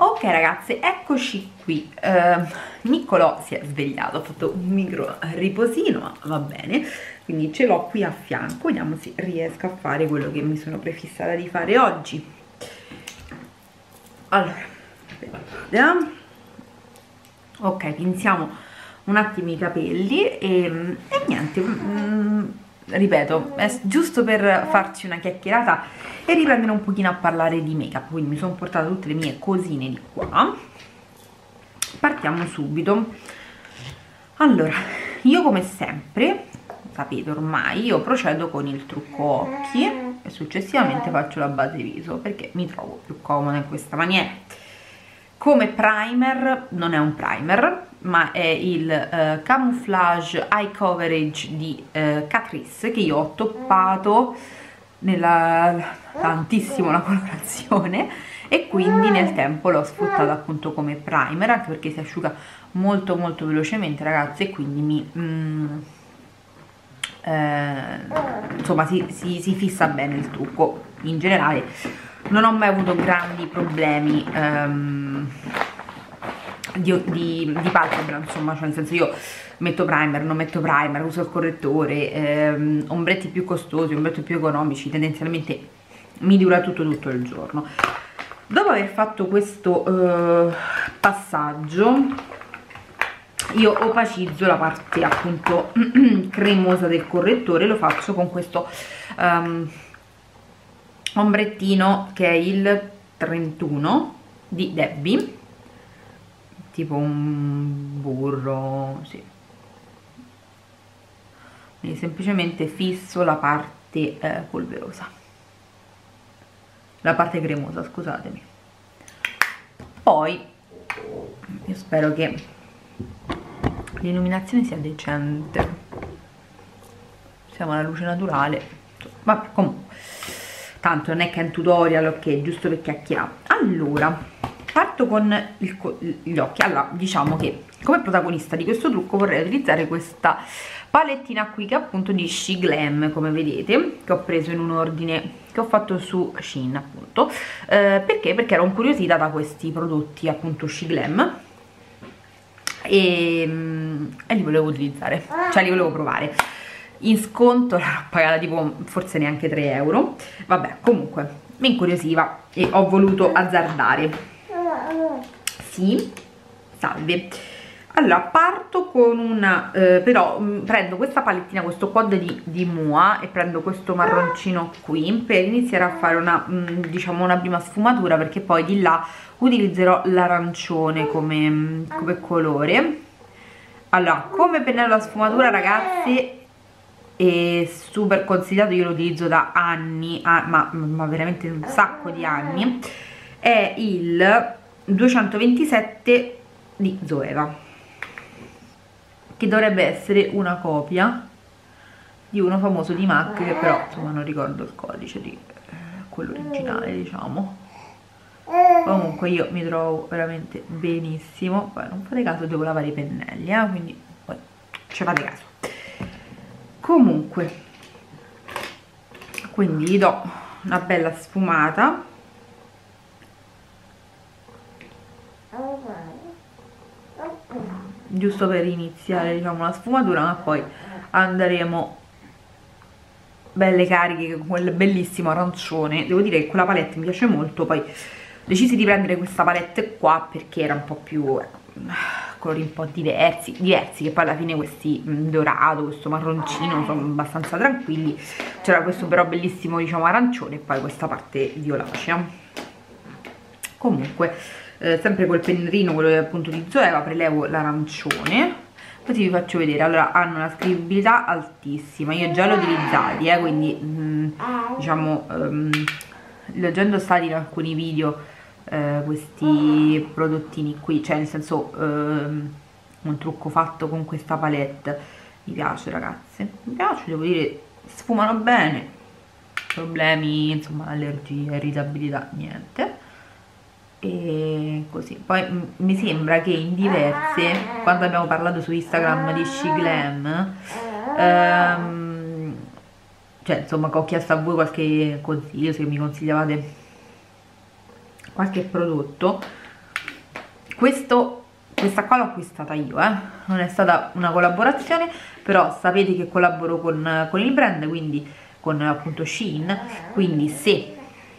Ok ragazze, eccoci qui. Niccolò si è svegliato, ha fatto un micro riposino, ma va bene, quindi ce l'ho qui a fianco. Vediamo se riesco a fare quello che mi sono prefissata di fare oggi. Allora, aspetta. Ok, pinziamo un attimo i capelli e niente, ripeto, è giusto per farci una chiacchierata e riprendere un pochino a parlare di make up. Quindi mi sono portata tutte le mie cosine di qua. Partiamo subito. Allora, io come sempre, sapete ormai, io procedo con il trucco occhi e successivamente faccio la base viso perché mi trovo più comoda in questa maniera. Come primer non è un primer, ma è il Camouflage Eye Coverage di Catrice, che io ho toppato tantissimo la colorazione e quindi nel tempo l'ho sfruttato appunto come primer, anche perché si asciuga molto molto velocemente ragazzi, e quindi insomma si fissa bene il trucco. In generale non ho mai avuto grandi problemi di palpebra, insomma, cioè nel senso, io metto primer, non metto primer, uso il correttore, ombretti più costosi, ombretti più economici, tendenzialmente mi dura tutto il giorno. Dopo aver fatto questo passaggio, io opacizzo la parte appunto cremosa del correttore. Lo faccio con questo ombrettino che è il 31 di Debbie, tipo un burro, sì. Quindi semplicemente fisso la parte polverosa, la parte cremosa, scusatemi. Poi io spero che l'illuminazione sia decente, siamo alla luce naturale, vabbè, comunque tanto non è che è un tutorial, ok, giusto per chiacchierare. Allora, parto con gli occhi. Allora, diciamo che come protagonista di questo trucco vorrei utilizzare questa palettina qui, che è appunto di She Glam, come vedete, che ho preso in un ordine che ho fatto su Shein appunto, perché ero incuriosita da questi prodotti appunto She Glam e li volevo utilizzare, cioè li volevo provare. In sconto l'ho pagata tipo forse neanche 3 euro, vabbè, comunque mi incuriosiva e ho voluto azzardare. Sì, salve. Allora, parto con una però prendo questa palettina, questo quad di Mua, e prendo questo marroncino qui per iniziare a fare una diciamo una prima sfumatura, perché poi di là utilizzerò l'arancione come colore. Allora, come pennello da sfumatura ragazzi è super consigliato, io lo utilizzo da anni, ma veramente un sacco di anni, è il 227 di Zoeva, che dovrebbe essere una copia di uno famoso di MAC, che però insomma non ricordo il codice di quello originale, diciamo. Comunque io mi trovo veramente benissimo. Poi non fate caso, devo lavare i pennelli, quindi poi ci fate caso. Comunque, quindi gli do una bella sfumata. Giusto per iniziare, diciamo, la sfumatura, ma poi andremo belle cariche con quel bellissimo arancione. Devo dire che quella palette mi piace molto, poi decisi di prendere questa palette qua perché era un po' più colori un po' diversi, che poi alla fine questi dorato, questo marroncino sono abbastanza tranquilli. C'era questo però bellissimo, diciamo, arancione, e poi questa parte violacea. Comunque sempre col pennellino, quello appunto di Zoeva, prelevo l'arancione, così vi faccio vedere. Allora, hanno una scrivibilità altissima, io già l'ho utilizzati, quindi diciamo l'ho già indossati in alcuni video, questi prodottini qui, cioè nel senso un trucco fatto con questa palette. Mi piace ragazzi, mi piace, devo dire, sfumano bene, problemi insomma, allergie, irritabilità, niente. E così, poi mi sembra che in diverse, quando abbiamo parlato su Instagram di She Glam, cioè insomma, che ho chiesto a voi qualche consiglio, se mi consigliavate qualche prodotto, questa qua l'ho acquistata io, non è stata una collaborazione, però sapete che collaboro con il brand, quindi con appunto Shein, quindi se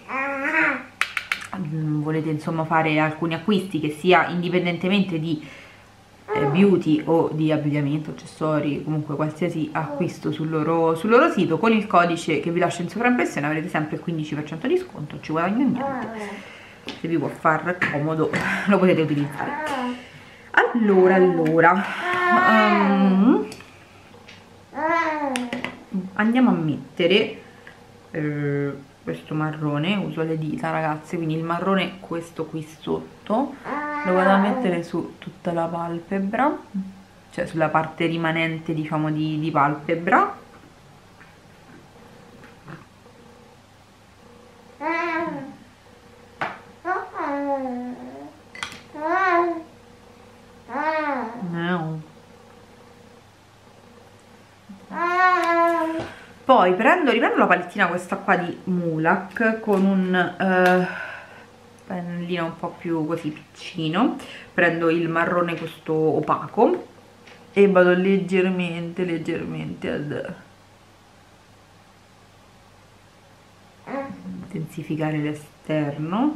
volete insomma fare alcuni acquisti che sia indipendentemente di beauty o di abbigliamento, accessori, comunque qualsiasi acquisto sul loro sito, con il codice che vi lascio in sovraimpressione avrete sempre il 15% di sconto, non ci guadagno niente, se vi può far comodo lo potete utilizzare. Allora andiamo a mettere questo marrone, uso le dita ragazze, quindi il marrone questo qui sotto lo vado a mettere su tutta la palpebra, cioè sulla parte rimanente diciamo di palpebra. Poi riprendo la palettina questa qua di Mulac con un pennellino un po' più così piccino, prendo il marrone questo opaco e vado leggermente ad intensificare l'esterno.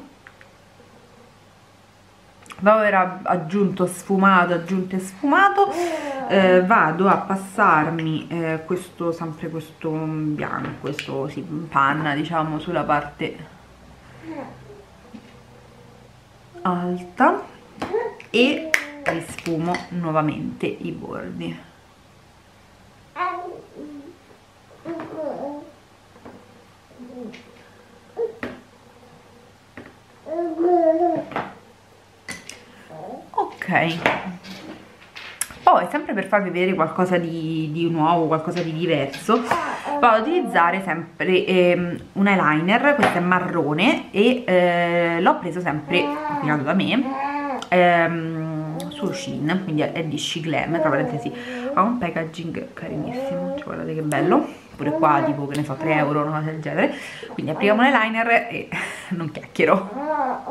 Dopo aver aggiunto e sfumato, vado a passarmi sempre questo bianco, questo sì, panna diciamo sulla parte alta e risfumo nuovamente i bordi. Ok, poi sempre per farvi vedere qualcosa di nuovo, qualcosa di diverso, vado ad utilizzare sempre un eyeliner, questo è marrone e l'ho preso sempre ordinato da me su Shein, quindi è di Shiglam, tra parentesi ha un packaging carinissimo, cioè guardate che bello, pure qua tipo che ne so 3 euro, una cosa del genere, quindi applichiamo l'eyeliner e non chiacchiero.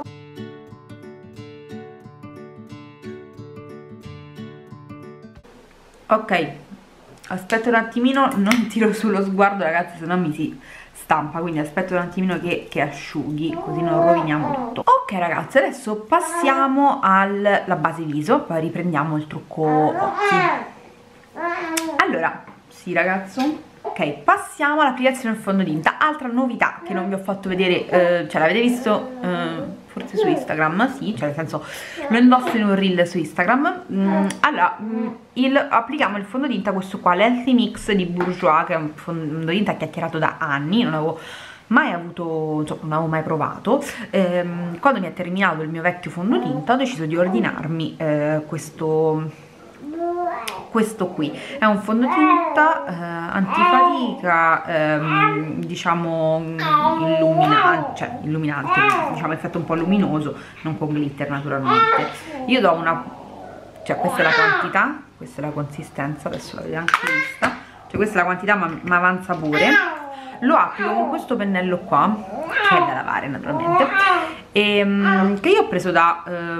Ok, aspetto un attimino, non tiro sullo sguardo ragazzi, se no mi si stampa, quindi aspetto un attimino che asciughi, così non roviniamo tutto. Ok ragazzi, adesso passiamo alla base viso, poi riprendiamo il trucco occhi. Allora, sì ragazzo, ok, passiamo all'applicazione del fondotinta. Altra novità che non vi ho fatto vedere, cioè l'avete visto forse su Instagram, sì, cioè nel senso lo indosso in un reel su Instagram. Allora, applichiamo il fondotinta, questo qua, l'Healthy Mix di Bourjois, che è un fondotinta chiacchierato da anni, non avevo mai avuto, insomma, non avevo mai provato. Quando mi è terminato il mio vecchio fondotinta ho deciso di ordinarmi questo qui è un fondotinta antifatica, diciamo illuminante, diciamo effetto un po' luminoso, non con glitter naturalmente. Io do cioè questa è la quantità, questa è la consistenza, adesso l'avete anche vista, cioè questa è la quantità ma avanza pure. Lo applico con questo pennello qua, che è da lavare naturalmente, che io ho preso da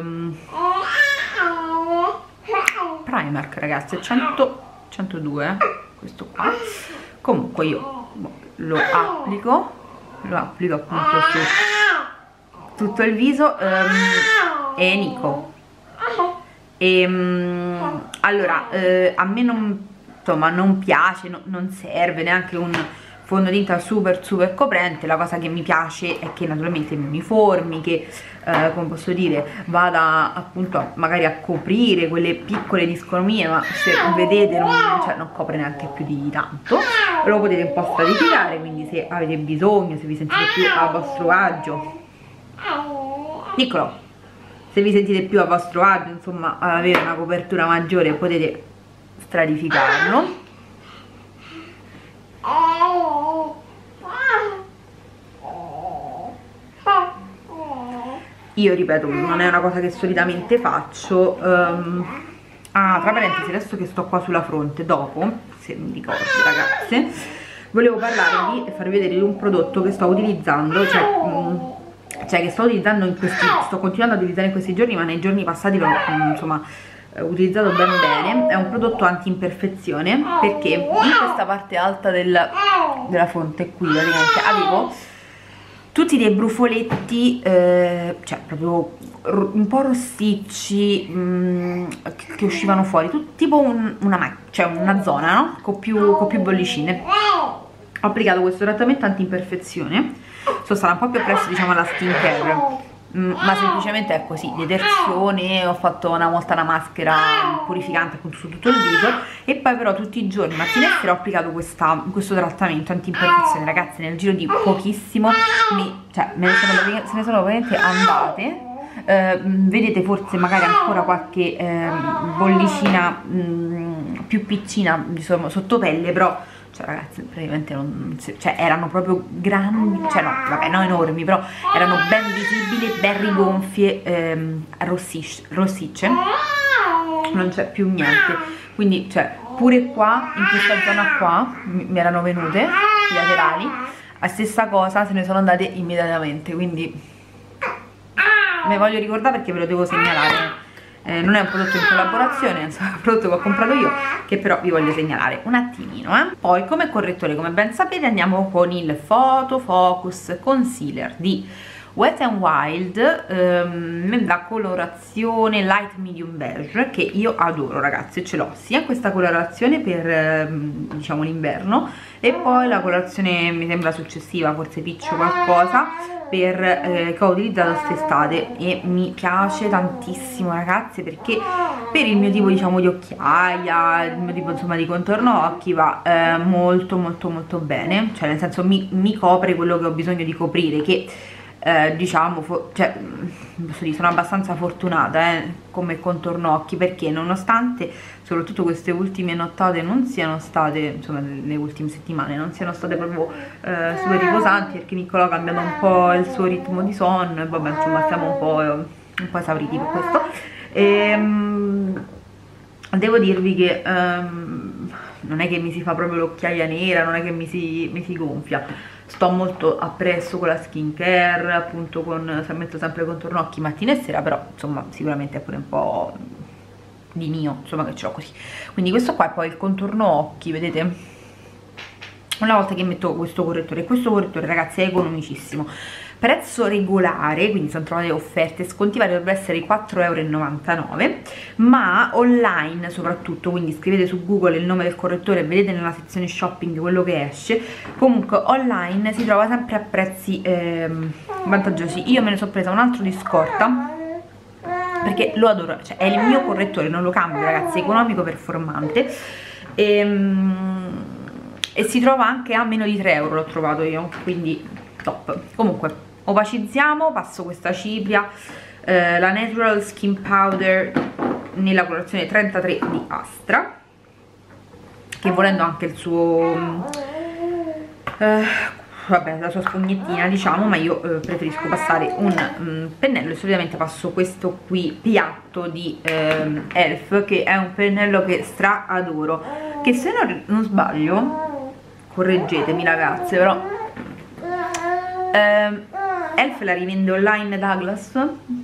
Primark ragazzi, 102 questo qua. Comunque io lo applico appunto su tutto il viso e Nico allora a me non piace, non serve neanche un fondotinta super coprente. La cosa che mi piace è che naturalmente mi uniformi, che come posso dire, vada appunto magari a coprire quelle piccole discromie, ma se vedete non copre neanche più di tanto. Lo potete un po' stratificare, quindi se avete bisogno, se vi sentite più a vostro agio, piccolo, se vi sentite più a vostro agio, insomma, ad avere una copertura maggiore, potete stratificarlo. Io ripeto, non è una cosa che solitamente faccio. Tra parentesi, adesso che sto qua sulla fronte, dopo, se mi ricordo ragazze, volevo parlarvi e farvi vedere di un prodotto che sto utilizzando, cioè cioè che sto utilizzando in questi, sto continuando ad utilizzare in questi giorni, ma nei giorni passati l'ho insomma utilizzato ben bene. È un prodotto anti-imperfezione, perché in questa parte alta della fronte qui praticamente avevo tutti dei brufoletti, cioè proprio un po' rossicci, che uscivano fuori, tipo cioè una zona, no? Con più bollicine. Ho applicato questo trattamento anti-imperfezione, sono stata un po' più appresso, diciamo, alla skincare, ma semplicemente è così, detersione, ho fatto una volta una maschera purificante appunto su tutto il viso, e poi però tutti i giorni, mattina e sera, ho applicato questo trattamento anti-imperfezione. Ragazzi, nel giro di pochissimo se ne sono veramente andate. Vedete forse magari ancora qualche bollicina più piccina, diciamo, sotto pelle, però cioè ragazzi praticamente cioè erano proprio grandi, cioè no, vabbè, no enormi, però erano ben visibili, ben rigonfie, rossicce, non c'è più niente. Quindi cioè pure qua, in questa zona qua mi erano venute i laterali, la stessa cosa, se ne sono andate immediatamente. Quindi me voglio ricordare perché ve lo devo segnalare. Non è un prodotto in collaborazione, è un prodotto che ho comprato io, che però vi voglio segnalare un attimino. Poi come correttore, come ben sapete, andiamo con il Photo Focus Concealer di Wet n Wild, nella colorazione light medium beige, che io adoro ragazzi. Ce l'ho sia questa colorazione per diciamo l'inverno, e poi la colorazione mi sembra successiva, forse piccio qualcosa, che ho utilizzato quest'estate, e mi piace tantissimo ragazzi, perché per il mio tipo, diciamo, di occhiaia, il mio tipo insomma di contorno occhi, va molto molto molto bene, cioè nel senso mi copre quello che ho bisogno di coprire, che diciamo, cioè, posso dire, sono abbastanza fortunata come contorno occhi, perché nonostante soprattutto queste ultime nottate non siano state, insomma le ultime settimane non siano state proprio super riposanti, perché Niccolò ha cambiato un po' il suo ritmo di sonno e vabbè, insomma stiamo un po' esauriti per questo. Devo dirvi che non è che mi si fa proprio l'occhiaia nera, non è che mi si gonfia. Sto molto appresso con la skincare, appunto metto sempre contorno occhi mattina e sera, però insomma sicuramente è pure un po' di mio, insomma, che ce l'ho così. Quindi questo qua è poi il contorno occhi, vedete? Una volta che metto questo correttore ragazzi è economicissimo, prezzo regolare, quindi sono trovate offerte, sconti vari dovrebbero essere 4,99 €, ma online soprattutto, quindi scrivete su Google il nome del correttore e vedete nella sezione shopping quello che esce. Comunque online si trova sempre a prezzi vantaggiosi. Io me ne sono presa un altro di scorta perché lo adoro, cioè è il mio correttore, non lo cambio ragazzi, economico, performante, e si trova anche a meno di 3 €, l'ho trovato io, quindi top. Comunque opacizziamo, passo questa cipria, la Natural Skin Powder nella colorazione 33 di Astra, che volendo anche il suo vabbè, la sua spugnettina, diciamo, ma io preferisco passare un pennello, e solitamente passo questo qui piatto di Elf, che è un pennello che stra adoro, che se non sbaglio, correggetemi ragazze, però Elf la rivende online Douglas,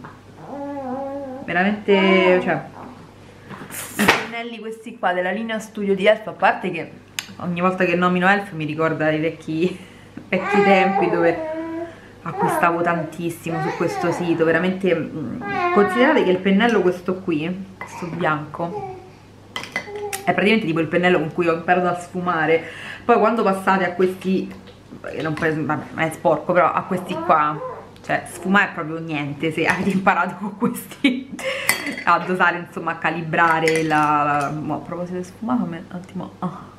veramente, cioè i pennelli questi qua della linea studio di Elf, a parte che ogni volta che nomino Elf mi ricorda i vecchi tempi dove acquistavo tantissimo su questo sito, veramente. Considerate che il pennello questo qui, questo bianco, è praticamente tipo il pennello con cui ho imparato a sfumare. Poi quando passate a questi, vabbè, è sporco, però a questi qua, cioè sfumare è proprio niente se avete imparato con questi a dosare, insomma, a calibrare a proposito di sfumato, un attimo,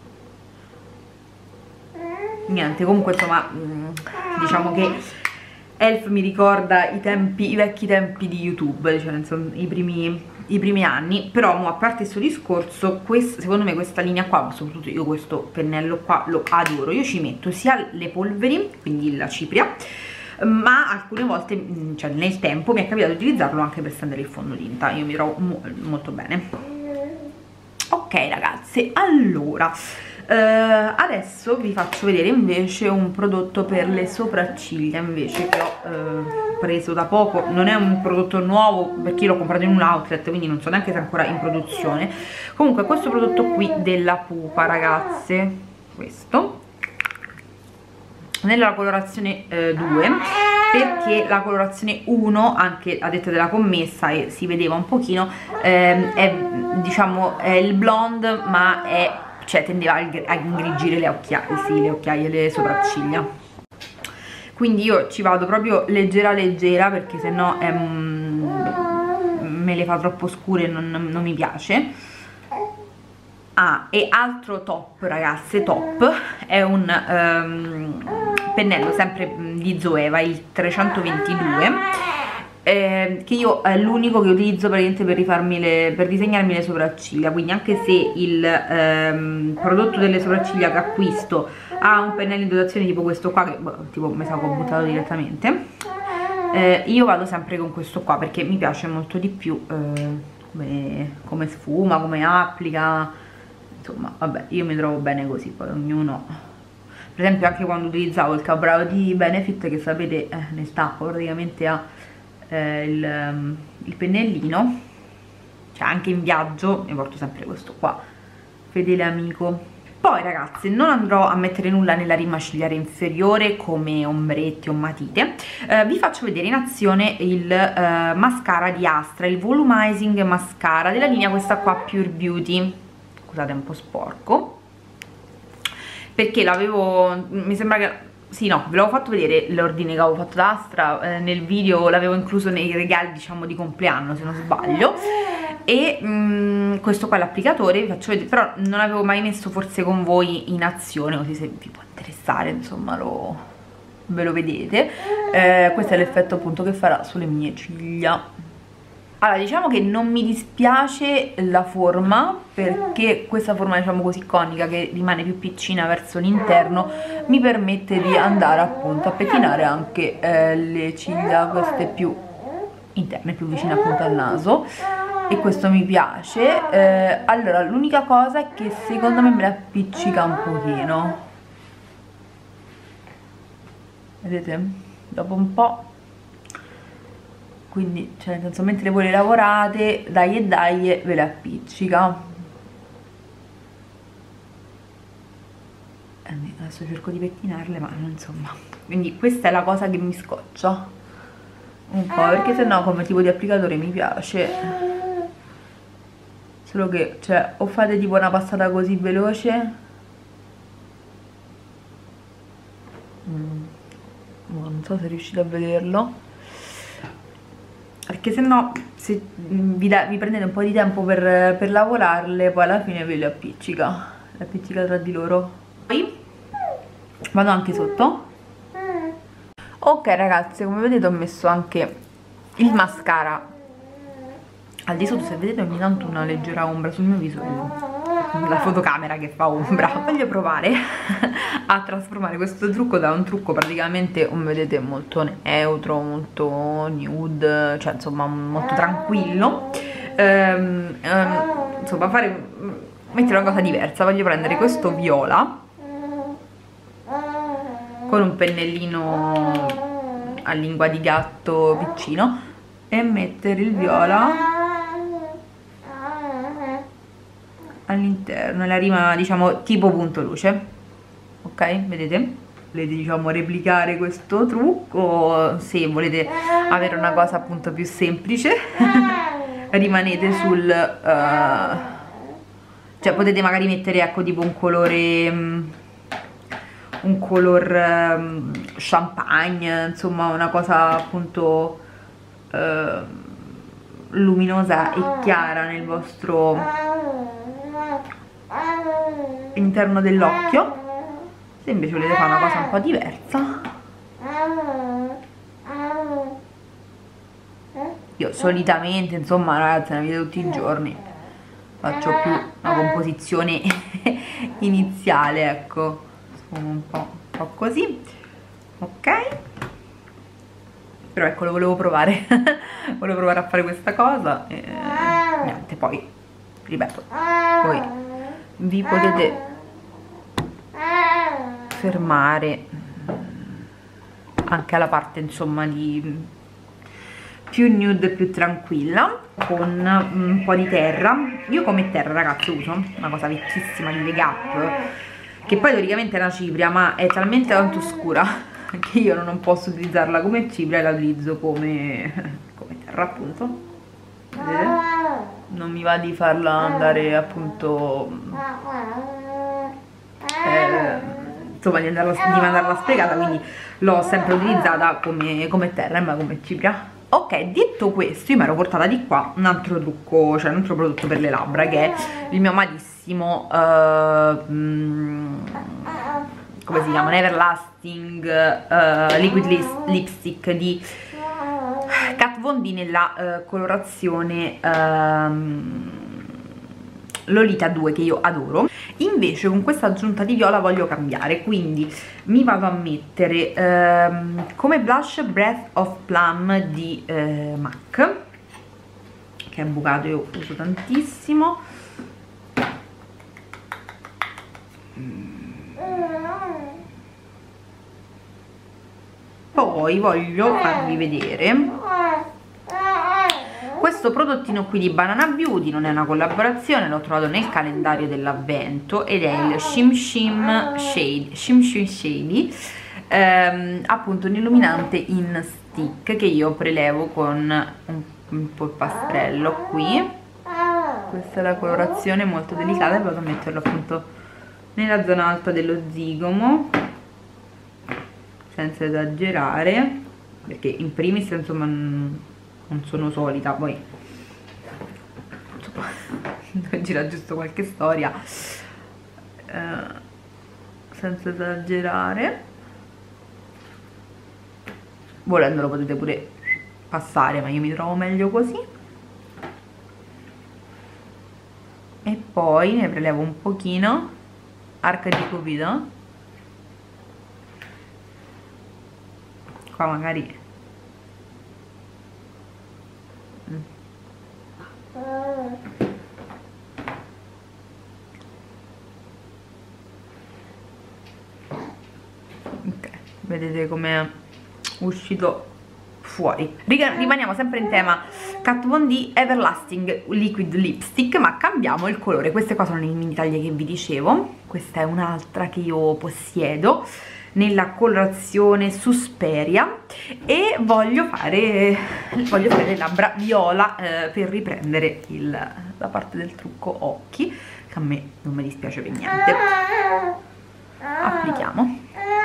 niente. Comunque insomma diciamo che Elf mi ricorda i vecchi tempi di YouTube, cioè insomma, i primi anni. Però a parte questo discorso, secondo me questa linea qua, soprattutto io questo pennello qua lo adoro. Io ci metto sia le polveri, quindi la cipria, ma alcune volte, cioè nel tempo, mi è capitato di utilizzarlo anche per stendere il fondotinta. Io mi trovo molto bene. Ok ragazze, allora Adesso vi faccio vedere invece un prodotto per le sopracciglia invece che ho preso da poco. Non è un prodotto nuovo perché l'ho comprato in un outlet, quindi non so neanche se è ancora in produzione. Comunque questo prodotto qui della Pupa, ragazze, questo nella colorazione 2, perché la colorazione 1, anche a detta della commessa, e si vedeva un pochino, è, diciamo, è il blonde, ma è, cioè tendeva a ingrigire le occhiaie, sì, le occhiaie e le sopracciglia. Quindi io ci vado proprio leggera leggera, perché sennò me le fa troppo scure e non mi piace. Ah, e altro top, ragazze, top, è un pennello sempre di Zoeva, il 322, che io è l'unico che utilizzo praticamente per disegnarmi le sopracciglia. Quindi anche se il prodotto delle sopracciglia che acquisto ha un pennello in dotazione tipo questo qua, che tipo mi sa che ho buttato direttamente, io vado sempre con questo qua perché mi piace molto di più come sfuma, come applica. Insomma, vabbè, io mi trovo bene così, poi ognuno. Per esempio anche quando utilizzavo il Ka-Brow di Benefit, che sapete ne stacco, praticamente ha il pennellino, cioè anche in viaggio mi porto sempre questo qua, fedele amico. Poi ragazze, non andrò a mettere nulla nella rima cigliare inferiore come ombretti o matite, vi faccio vedere in azione il mascara di Astra, il Volumizing Mascara della linea questa qua Pure Beauty. Scusate, è un po' sporco perché l'avevo, mi sembra che, sì, no, ve l'avevo fatto vedere l'ordine che avevo fatto da Astra, nel video l'avevo incluso nei regali, diciamo, di compleanno, se non sbaglio. E questo qua è l'applicatore, vi faccio vedere, però non avevo mai messo forse con voi in azione, così se vi può interessare, insomma, ve lo vedete. Questo è l'effetto appunto che farà sulle mie ciglia. Allora, diciamo che non mi dispiace la forma, perché questa forma, diciamo così, conica, che rimane più piccina verso l'interno, mi permette di andare appunto a pettinare anche le ciglia, queste più interne, più vicine appunto al naso, e questo mi piace. Allora, l'unica cosa è che secondo me me la appiccica un pochino, vedete? Dopo un po'. Quindi, cioè, nel senso, mentre voi le lavorate, dai e dai, ve le appiccica. Adesso cerco di pettinarle, ma insomma. Quindi questa è la cosa che mi scoccia un po', perché sennò come tipo di applicatore mi piace. Solo che, cioè, o fate tipo una passata così veloce, non so se riuscite a vederlo, perché sennò se vi prendete un po' di tempo per lavorarle, poi alla fine ve le appiccica tra di loro. Poi vado anche sotto. Ok ragazze, come vedete ho messo anche il mascara al di sotto. Se vedete ogni tanto una leggera ombra sul mio viso, la fotocamera che fa ombra. Voglio provare a trasformare questo trucco da un trucco praticamente, come vedete, molto neutro, molto nude, cioè insomma molto tranquillo, insomma mettere una cosa diversa. Voglio prendere questo viola con un pennellino a lingua di gatto piccino e mettere il viola all'interno, la rima, diciamo, tipo punto luce. Ok, vedete? Volete, diciamo, replicare questo trucco, se volete avere una cosa appunto più semplice, rimanete cioè potete magari mettere, ecco, tipo un color champagne, insomma una cosa appunto luminosa e chiara nel vostro interno dell'occhio. Se invece volete fare una cosa un po' diversa, io solitamente, insomma ragazzi, nella vita di tutti i giorni faccio più una composizione iniziale, ecco, un po' così, ok? Però ecco, lo volevo provare volevo provare a fare questa cosa e niente, poi ripeto, poi vi potete soffermare anche alla parte insomma di più nude, più tranquilla, con un po' di terra. Io come terra, ragazzi, uso una cosa vecchissima di The Gap, che poi teoricamente è una cipria, ma è talmente tanto scura che io non posso utilizzarla come cipria e la utilizzo come terra, appunto. Vedete? Non mi va di farla andare appunto insomma di mandarla spiegata, quindi l'ho sempre utilizzata come terra e ma come cipria. Ok, detto questo, io mi ero portata di qua un altro trucco, cioè un altro prodotto per le labbra, che è il mio amatissimo come si chiama? Everlasting Liquid Lipstick di Kat Von D nella colorazione Lolita 2, che io adoro. Invece con questa aggiunta di viola voglio cambiare, quindi mi vado a mettere come blush Breath of Plum di MAC, che è bucato, io uso tantissimo. Poi voglio farvi vedere questo prodottino qui di Banana Beauty, non è una collaborazione, l'ho trovato nel calendario dell'avvento ed è il Shim Shim Shady, appunto un illuminante in stick che io prelevo con un polpastrello qui. Questa è la colorazione, molto delicata, e vado a metterlo appunto nella zona alta dello zigomo senza esagerare, perché in primis insomma non sono solita, poi insomma devo girare giusto qualche storia, senza esagerare. Volendolo potete pure passare, ma io mi trovo meglio così. E poi ne prelevo un pochino, arca di cupido, qua magari ok, vedete com'è uscito fuori. Rimaniamo sempre in tema Kat Von D Everlasting Liquid Lipstick, ma cambiamo il colore. Queste qua sono le mini taglie che vi dicevo, questa è un'altra che io possiedo nella colorazione Susperia, e voglio fare le labbra viola per riprendere la parte del trucco occhi, che a me non mi dispiace per niente. Applichiamo.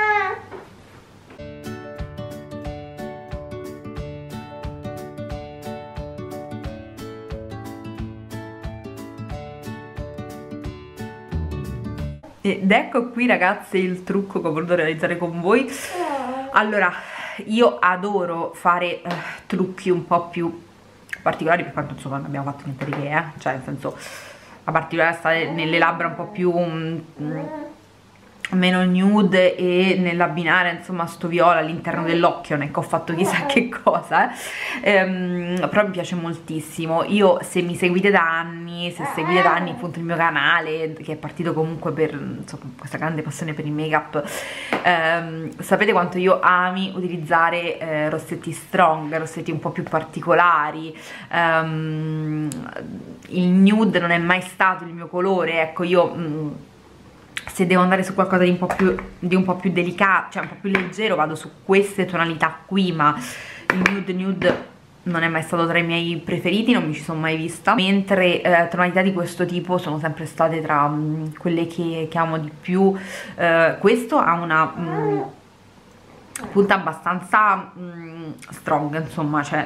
Ed ecco qui, ragazze, il trucco che ho voluto realizzare con voi. Allora, io adoro fare trucchi un po' più particolari, per quanto insomma non abbiamo fatto niente di che, cioè nel senso, la particolarità sta nelle labbra un po' più meno nude e nell'abbinare insomma sto viola all'interno dell'occhio, non è che ho fatto chissà che cosa, però mi piace moltissimo. Io, se mi seguite da anni, se seguite da anni appunto il mio canale, che è partito comunque per insomma questa grande passione per il make up, sapete quanto io ami utilizzare rossetti strong, rossetti un po' più particolari. Il nude non è mai stato il mio colore, ecco. Io se devo andare su qualcosa di un po' più delicato, cioè un po' più leggero, vado su queste tonalità qui, ma il nude non è mai stato tra i miei preferiti, non mi ci sono mai vista, mentre tonalità di questo tipo sono sempre state tra quelle che amo di più. Questo ha una punta abbastanza strong, insomma, cioè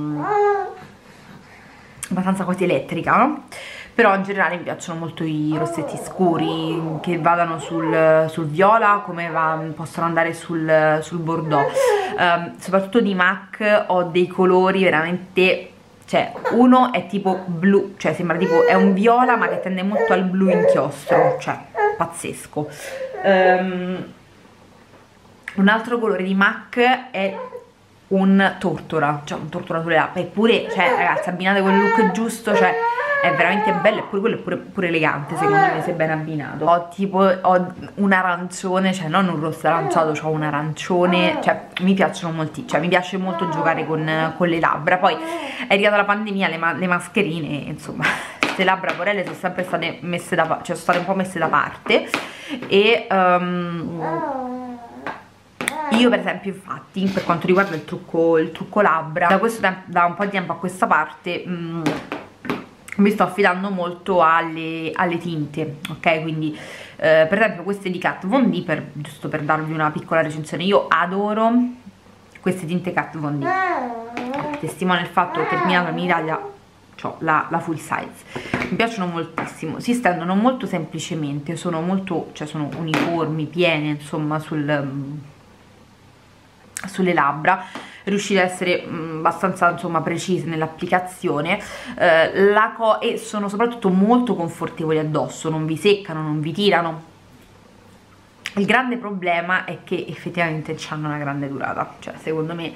abbastanza quasi elettrica, no? Però in generale mi piacciono molto i rossetti scuri, che vadano sul viola, come possono andare sul bordeaux. Soprattutto di MAC ho dei colori veramente, cioè uno è tipo blu, cioè sembra tipo, è un viola ma che tende molto al blu inchiostro, cioè pazzesco. Un altro colore di MAC è un tortora, cioè un tortora sulle labbra, eppure, cioè ragazzi, abbinate quel look giusto, cioè è veramente bello, e pure quello è pure elegante secondo me, se ben abbinato. Ho un arancione, cioè non un rosso aranciato, ho un arancione, cioè mi piacciono molti, cioè mi piace molto giocare con le labbra. Poi è arrivata la pandemia, le mascherine, insomma, queste labbra porelle sono sempre state messe da parte, cioè sono state un po' messe da parte. E io per esempio, infatti, per quanto riguarda il trucco labbra, da un po' di tempo a questa parte mi sto affidando molto alle tinte, ok? Quindi per esempio queste di Kat Von D, giusto per darvi una piccola recensione, io adoro queste tinte Kat Von D, testimonia il fatto che terminata in Italia ho la full size, mi piacciono moltissimo, si stendono molto semplicemente, sono molto, cioè sono uniformi, piene, insomma, sulle labbra, riuscite ad essere abbastanza, insomma, precise nell'applicazione, e sono soprattutto molto confortevoli addosso, non vi seccano, non vi tirano. Il grande problema è che effettivamente hanno una grande durata, cioè secondo me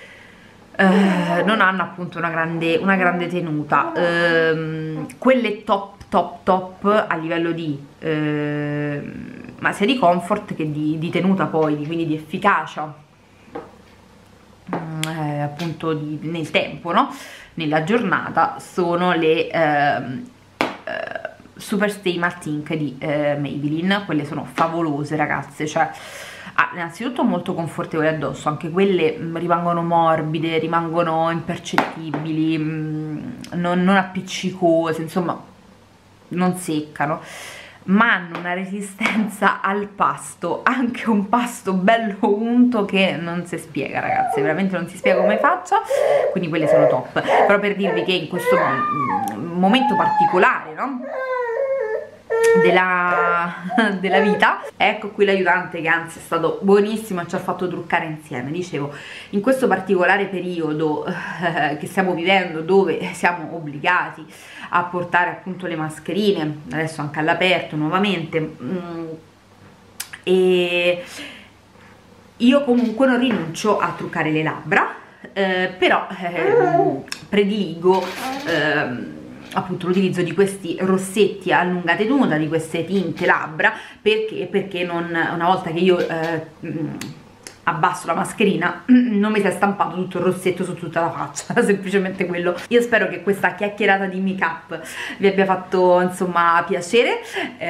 non hanno appunto una grande tenuta. Quelle top a livello di ma sia di comfort che di tenuta, poi quindi di efficacia, appunto nel tempo, no? Nella giornata, sono le Super Stay Matte Ink di Maybelline. Quelle sono favolose, ragazze, cioè innanzitutto molto confortevoli addosso, anche quelle rimangono morbide, rimangono impercettibili, non appiccicose, insomma non seccano, ma hanno una resistenza al pasto, anche un pasto bello unto, che non si spiega, ragazzi, veramente non si spiega come faccia. Quindi quelle sono top. Però per dirvi che in questo momento particolare, no, della vita, ecco qui l'aiutante, che anzi è stato buonissimo, ci ha fatto truccare insieme. Dicevo, in questo particolare periodo che stiamo vivendo, dove siamo obbligati a portare appunto le mascherine, adesso anche all'aperto nuovamente, e io comunque non rinuncio a truccare le labbra, però prediligo appunto l'utilizzo di questi rossetti a lunga tenuta, di queste tinte labbra, perché una volta che io abbasso la mascherina non mi si è stampato tutto il rossetto su tutta la faccia, semplicemente quello. Io spero che questa chiacchierata di make up vi abbia fatto, insomma, piacere.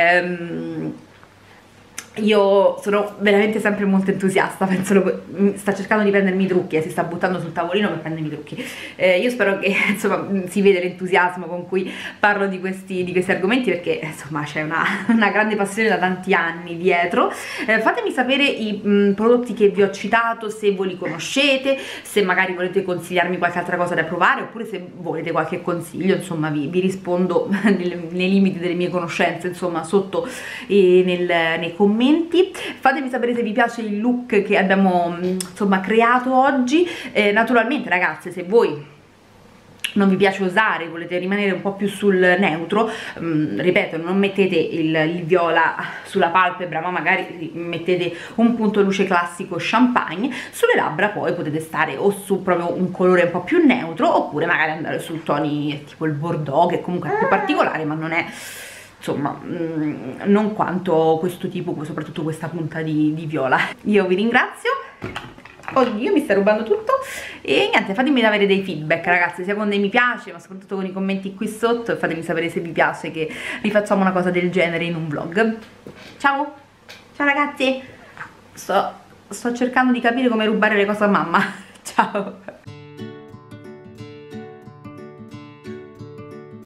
Io sono veramente sempre molto entusiasta, sta cercando di prendermi i trucchi, si sta buttando sul tavolino per prendermi i trucchi. Io spero che, insomma, si vede l'entusiasmo con cui parlo di questi argomenti, perché insomma c'è una grande passione da tanti anni dietro. Fatemi sapere i prodotti che vi ho citato, se voi li conoscete, se magari volete consigliarmi qualche altra cosa da provare, oppure se volete qualche consiglio, insomma vi rispondo nei limiti delle mie conoscenze, insomma, sotto nei commenti. Fatemi sapere se vi piace il look che abbiamo, insomma, creato oggi. Naturalmente, ragazze, se voi non vi piace usare, volete rimanere un po' più sul neutro, ripeto, non mettete il viola sulla palpebra, ma magari mettete un punto luce classico champagne. Sulle labbra poi potete stare o su proprio un colore un po' più neutro, oppure magari andare su toni tipo il bordeaux, che comunque è più particolare, ma non è, insomma, non quanto questo tipo, soprattutto questa punta di viola. Io vi ringrazio. Oddio, mi sta rubando tutto. E niente, fatemi avere dei feedback, ragazzi, sia con dei mi piace, ma soprattutto con i commenti qui sotto, e fatemi sapere se vi piace che rifacciamo una cosa del genere in un vlog. Ciao ragazzi, sto cercando di capire come rubare le cose a mamma. Ciao.